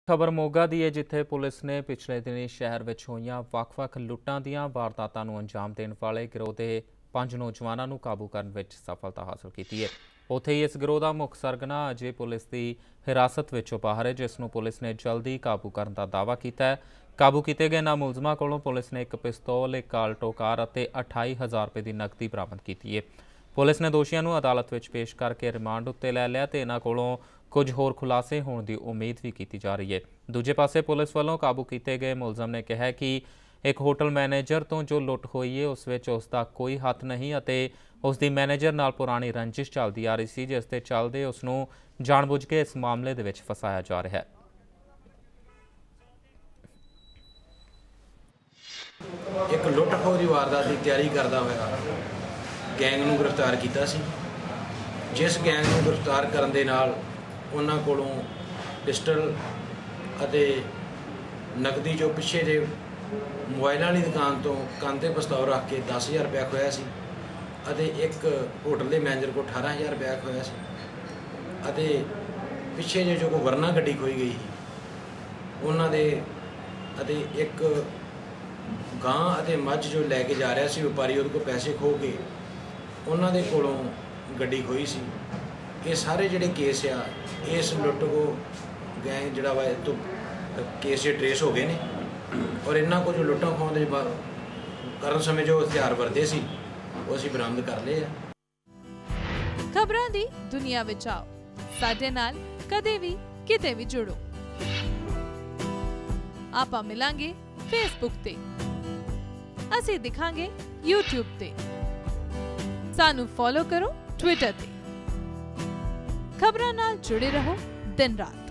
खबर मोगा दी है, जिथे पुलिस ने पिछले दिनी शहर विच होईयां वख-वख लुट्टां दीयां वारदातां नूं अंजाम देण वाले गिरोह दे 5 नौजवानां नूं काबू करन विच सफलता हासिल कीती है। उत्थे ही इस गिरोह दा मुख सरगना अजे पुलिस की हिरासत विचों बाहर है, जिस नूं पुलिस ने जल्दी काबू करन दा दावा कीता है। काबू कीते गए इन्हां मुलजमां कोलों पुलिस ने एक पिस्तौल, एक आल्टो कार अते 28,000 रुपए की नकदी बरामद की है। पुलिस ने दोषियों नूं अदालत विच पेश करके रिमांड उत्ते लै लिया ते इन्हां कोलों कुछ होर खुलासे होने की उम्मीद भी की जा रही है। दूजे पासे पुलिस वालों काबू किए गए मुलजम ने कहा कि एक होटल मैनेजर तो जो लुट हुई है उस विच उसका कोई हथ नहीं अते उसकी मैनेजर नाल पुरानी रंजिश चलती आ रही सी, जिस दे चलदे उसनूं जानबुझ के इस मामले दे विच फसाया जा रहा है। एक लुट खोह की वारदात की तैयारी करता हुआ गैंग नूं गिरफ्तार किया सी, जिस गैंग नूं गिरफ्तार करन दे नाल उन्हां कोलों पिस्टल अते नकदी जो पिछे जे मोबाइल वाली दुकान तो कंन ते पिस्तौल रख के 10,000 रुपया खोया सी अते एक होटल के मैनेजर को 18,000 रुपया खोया सी अते पिछे जे जो वरना गड्डी खोई गई उन्हां दे अते एक गां अते मझ जो लैके जा रहा सी व्यापारी उहदे को पैसे खो के उन्हां दे कोलों गड्डी खोई सी। ये सारे जिहड़े केस आ इस लुट को गैंग जिहड़ा वा तो केस ट्रेस हो गए ने और इन्हां को जो लुट्टां खोहां दे करन समय जो हथियार वरते सी वो असीं बरामद कर लए आ। खबरां दी दुनिया विच आओ, साडे नाल कदे भी किते भी जुड़ो। आपां मिलांगे फेसबुक ते, असीं दिखांगे यूट्यूब ते, सानू फॉलो करो ट्विटर ते। खबरां नाल जुड़े रहो दिन रात।